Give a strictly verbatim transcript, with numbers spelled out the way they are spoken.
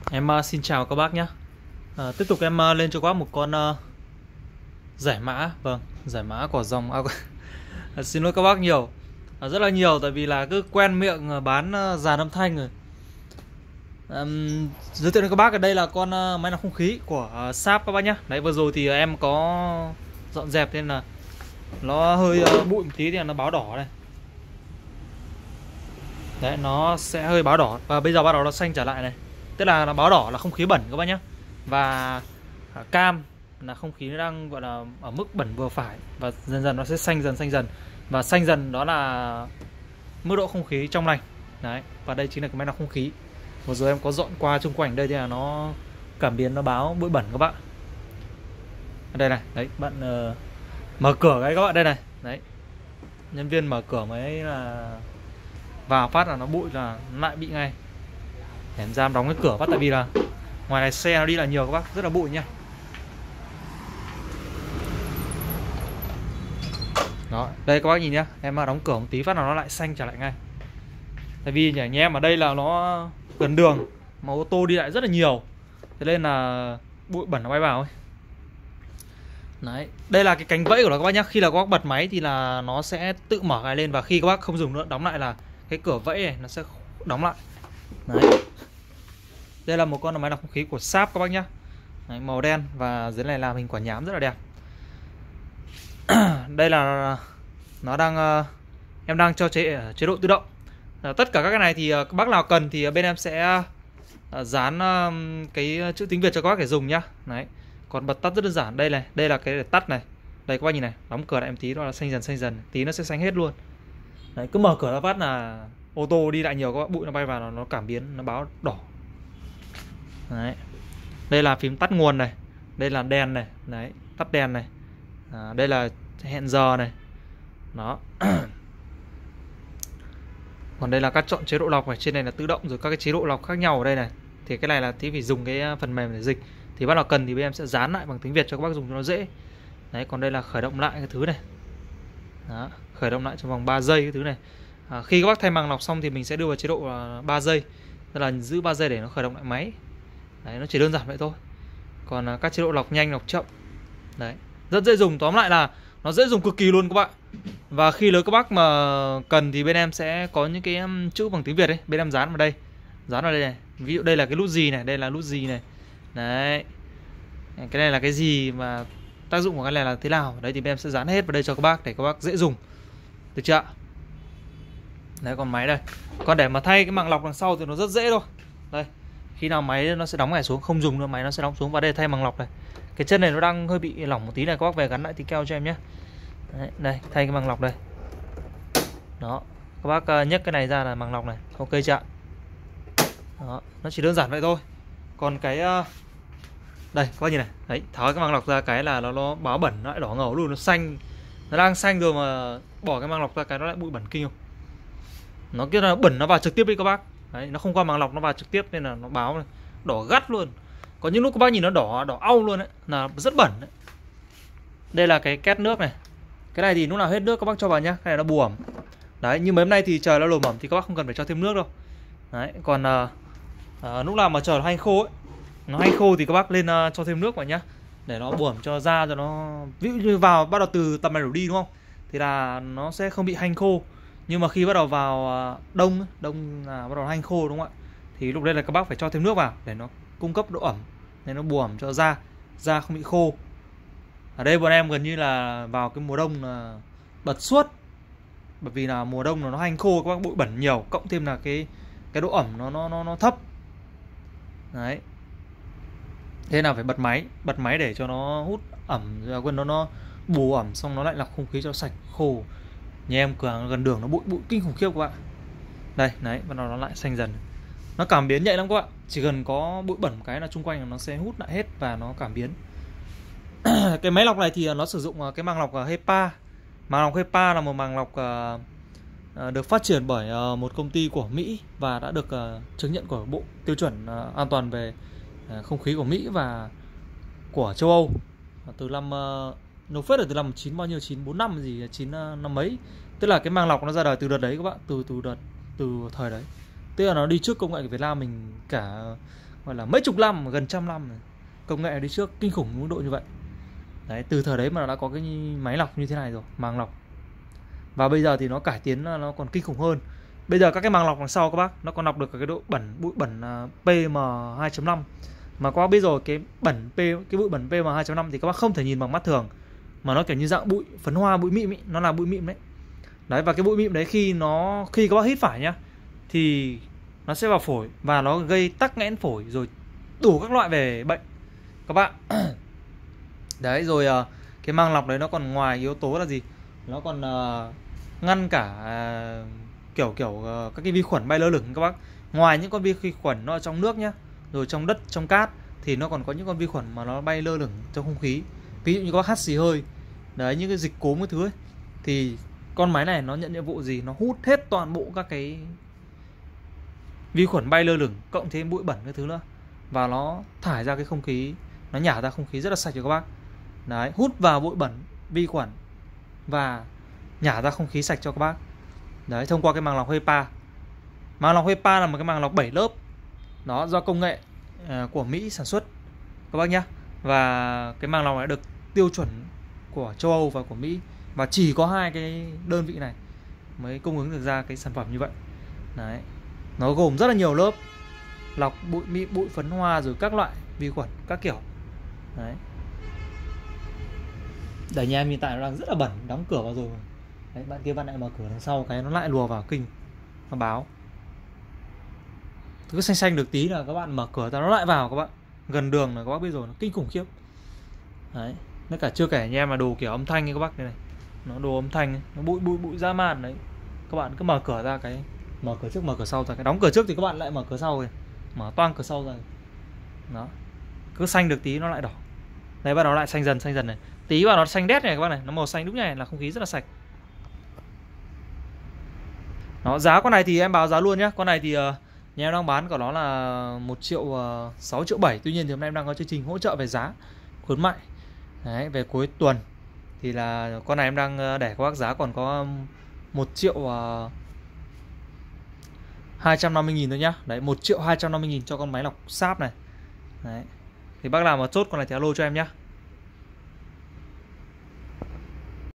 Em uh, xin chào các bác nhé. Uh, tiếp tục em uh, lên cho các bác một con uh, giải mã, vâng, giải mã của dòng à, xin lỗi các bác nhiều, uh, rất là nhiều, tại vì là cứ quen miệng uh, bán uh, dàn âm thanh rồi. Um, giới thiệu với các bác ở đây là con uh, máy lọc không khí của uh, Sharp các bác nhé. Đấy, vừa rồi thì uh, em có dọn dẹp nên là nó hơi uh, bụi một tí thì nó báo đỏ này. Đấy, nó sẽ hơi báo đỏ và bây giờ bắt đầu nó xanh trở lại này. Tức là nó báo đỏ là không khí bẩn các bác nhé. Và cam là không khí nó đang gọi là ở mức bẩn vừa phải. Và dần dần nó sẽ xanh dần xanh dần. Và xanh dần đó là mức độ không khí trong lành. Đấy, và đây chính là cái máy lọc không khí. Vừa rồi em có dọn qua xung quanh đây thì là nó cảm biến nó báo bụi bẩn các bạn. Đây này, đấy, bạn uh, mở cửa cái các bạn đây này. Đấy. Nhân viên mở cửa mới là vào phát là nó bụi là nó lại bị ngay. Để em ra đóng cái cửa phát, tại vì là ngoài này xe nó đi lại nhiều các bác, rất là bụi nha. Đó, đây các bác nhìn nhá, em mà đóng cửa một tí phát là nó lại xanh trở lại ngay. Tại vì nhà anh em ở đây là nó gần đường mà ô tô đi lại rất là nhiều, thế nên là bụi bẩn nó bay vào ấy. Đấy, đây là cái cánh vẫy của nó các bác nhá. Khi là các bác bật máy thì là nó sẽ tự mở cái lên, và khi các bác không dùng nữa đóng lại là cái cửa vẫy này nó sẽ đóng lại. Đấy. Đây là một con máy lọc không khí của Sharp các bác nhá. Đấy, màu đen và dưới này làm hình quả nhám rất là đẹp. Đây là nó đang uh, em đang cho chế chế độ tự động. Uh, tất cả các cái này thì uh, các bác nào cần thì bên em sẽ uh, dán uh, cái chữ tiếng Việt cho các bác để dùng nhá. Đấy. Còn bật tắt rất đơn giản. Đây này, đây là cái để tắt này. Đây các bác nhìn này, đóng cửa lại em tí nó là xanh dần xanh dần, tí nó sẽ xanh hết luôn. Đấy, cứ mở cửa ra phát là ô tô đi lại nhiều các bác, bụi nó bay vào nó cảm biến nó báo đỏ. Đấy. Đây là phím tắt nguồn này, đây là đèn này, đấy, tắt đèn này. À, đây là hẹn giờ này. Đó. Còn đây là các chọn chế độ lọc này, trên này là tự động rồi các cái chế độ lọc khác nhau ở đây này. Thì cái này là tí phải dùng cái phần mềm để dịch. Thì bắt đầu cần thì bên em sẽ dán lại bằng tiếng Việt cho các bác dùng cho nó dễ. Đấy, còn đây là khởi động lại cái thứ này. Đó, khởi động lại trong vòng ba giây cái thứ này. À, khi các bác thay màng lọc xong thì mình sẽ đưa vào chế độ ba giây. Tức là giữ ba giây để nó khởi động lại máy. Đấy, nó chỉ đơn giản vậy thôi. Còn các chế độ lọc nhanh, lọc chậm. Đấy, rất dễ dùng, tóm lại là nó dễ dùng cực kỳ luôn các bạn. Và khi nếu các bác mà cần thì bên em sẽ có những cái chữ bằng tiếng Việt ấy, bên em dán vào đây. Dán vào đây này. Ví dụ đây là cái nút gì này, đây là nút gì này. Đấy. Cái này là cái gì mà tác dụng của cái này là thế nào. Đấy thì bên em sẽ dán hết vào đây cho các bác để các bác dễ dùng. Được chưa? Đấy, còn máy đây. Còn để mà thay cái màng lọc đằng sau thì nó rất dễ thôi. Đây. Khi nào máy nó sẽ đóng này xuống, không dùng nữa máy nó sẽ đóng xuống, và đây thay màng lọc này. Cái chân này nó đang hơi bị lỏng một tí này, các bác về gắn lại tí keo cho em nhé. Đấy, đây, thay cái màng lọc đây. Đó, các bác uh, nhấc cái này ra là màng lọc này, ok chưa? Đó, nó chỉ đơn giản vậy thôi. Còn cái uh, đây, các bác nhìn này, đấy, tháo cái màng lọc ra cái là nó, nó báo bẩn, nó lại đỏ ngầu luôn, nó xanh. Nó đang xanh rồi mà bỏ cái màng lọc ra cái nó lại bụi bẩn kinh không? Nó kia là bẩn nó vào trực tiếp đi các bác. Đấy, nó không qua màng lọc nó vào trực tiếp nên là nó báo này, đỏ gắt luôn. Có những lúc các bác nhìn nó đỏ đỏ au luôn đấy, là rất bẩn đấy. Đây là cái két nước này. Cái này thì lúc nào hết nước các bác cho vào nhá, cái này nó bù ẩm. Đấy, như mấy hôm nay thì trời nó lồm ẩm thì các bác không cần phải cho thêm nước đâu. Đấy, còn uh, uh, lúc nào mà trời nó hanh khô ấy, nó hanh khô thì các bác lên uh, cho thêm nước vào nhá, để nó bù ẩm cho da, cho nó ví dụ như vào bắt đầu từ tầm này đổ đi đúng không? Thì là nó sẽ không bị hanh khô. Nhưng mà khi bắt đầu vào uh, đông đông là bắt đầu hanh khô đúng không ạ? Thì lúc đây là các bác phải cho thêm nước vào để nó cung cấp độ ẩm, nên nó bù ẩm cho da, da không bị khô. Ở đây bọn em gần như là vào cái mùa đông là bật suốt, bởi vì là mùa đông nó hanh khô, các bác bụi bẩn nhiều, cộng thêm là cái cái độ ẩm nó nó nó nó thấp. Đấy. Thế nào phải bật máy, bật máy để cho nó hút ẩm, quên nó nó bù ẩm, xong nó lại lọc không khí cho sạch khô. Nhà em cửa hàng gần đường nó bụi bụi kinh khủng khiếp các bạn. Đây, đấy, bắt đầu nó lại xanh dần. Nó cảm biến nhạy lắm các bạn. Chỉ cần có bụi bẩn một cái là chung quanh là nó sẽ hút lại hết và nó cảm biến. Cái máy lọc này thì nó sử dụng cái màng lọc HEPA. Màng lọc HEPA là một màng lọc được phát triển bởi một công ty của Mỹ và đã được chứng nhận của Bộ Tiêu chuẩn An toàn về không khí của Mỹ và của châu Âu từ năm nó phết ở từ năm chín bao nhiêu chín bốn năm gì chín năm mấy. Tức là cái màng lọc nó ra đời từ đợt đấy các bạn, từ từ đợt từ thời đấy. Tức là nó đi trước công nghệ của Việt Nam mình cả gọi là mấy chục năm, gần trăm năm rồi. Công nghệ đi trước kinh khủng mức độ như vậy. Đấy, từ thời đấy mà nó đã có cái máy lọc như thế này rồi, màng lọc. Và bây giờ thì nó cải tiến, nó còn kinh khủng hơn. Bây giờ các cái màng lọc đằng sau các bác, nó còn lọc được cái độ bẩn, bụi bẩn pê em hai chấm năm. Mà các bác biết rồi, cái bẩn P, cái bụi bẩn pê em hai chấm năm thì các bác không thể nhìn bằng mắt thường, mà nó kiểu như dạng bụi phấn hoa, bụi mịn ý, nó là bụi mịn đấy. Đấy, và cái bụi mịn đấy khi nó khi các bác hít phải nhá, thì nó sẽ vào phổi và nó gây tắc nghẽn phổi rồi đủ các loại về bệnh các bạn. Đấy, rồi cái màng lọc đấy nó còn ngoài yếu tố là gì, nó còn uh, ngăn cả uh, kiểu kiểu uh, các cái vi khuẩn bay lơ lửng các bác. Ngoài những con vi khuẩn nó ở trong nước nhá, rồi trong đất, trong cát, thì nó còn có những con vi khuẩn mà nó bay lơ lửng trong không khí. Ví dụ như các bác hắt xì hơi, đấy, những cái dịch cúm cái thứ ấy, thì con máy này nó nhận nhiệm vụ gì, nó hút hết toàn bộ các cái vi khuẩn bay lơ lửng cộng thêm bụi bẩn cái thứ nữa, và nó thải ra cái không khí, nó nhả ra không khí rất là sạch cho các bác. Đấy, hút vào bụi bẩn, vi khuẩn và nhả ra không khí sạch cho các bác. Đấy, thông qua cái màng lọc HEPA. Màng lọc HEPA là một cái màng lọc bảy lớp. Nó do công nghệ uh, của Mỹ sản xuất các bác nhá. Và cái màng lọc này được tiêu chuẩn của châu Âu và của Mỹ, và chỉ có hai cái đơn vị này mới cung ứng được ra cái sản phẩm như vậy. Đấy, nó gồm rất là nhiều lớp lọc bụi mịn, bụi phấn hoa, rồi các loại vi khuẩn các kiểu. Đấy, Đấy, nhà em hiện tại nó đang rất là bẩn, đóng cửa vào rồi. Đấy, bạn kia bạn lại mở cửa đằng sau cái nó lại lùa vào kinh, nó báo. Cứ xanh xanh được tí là các bạn mở cửa ra nó lại vào các bạn. Gần đường là các bác biết rồi, nó kinh khủng khiếp. Đấy, nó cả chưa kể nhà em là đồ kiểu âm thanh như các bác này này. Nó đồ âm thanh, nó bụi bụi bụi dã man đấy. Các bạn cứ mở cửa ra cái, mở cửa trước mở cửa sau ra cái, đóng cửa trước thì các bạn lại mở cửa sau rồi, mở toang cửa sau ra. Đó, cứ xanh được tí nó lại đỏ. Đấy, bắt đầu lại xanh dần xanh dần này. Tí vào nó xanh đét này các bạn này, nó màu xanh đúng này là không khí rất là sạch. Đó, giá con này thì em báo giá luôn nhé. Con này thì uh, nhà em đang bán của nó là một triệu uh, sáu triệu bảy. Tuy nhiên thì hôm nay em đang có chương trình hỗ trợ về giá khuyến mại. Đấy, về cuối tuần thì là con này em đang để các bác giá còn có một triệu hai trăm năm mươi nghìn thôi nhá. Đấy, một triệu hai trăm năm mươi nghìn cho con máy lọc sáp này. Đấy, thì bác nào mà chốt con này thì alo cho em nhá.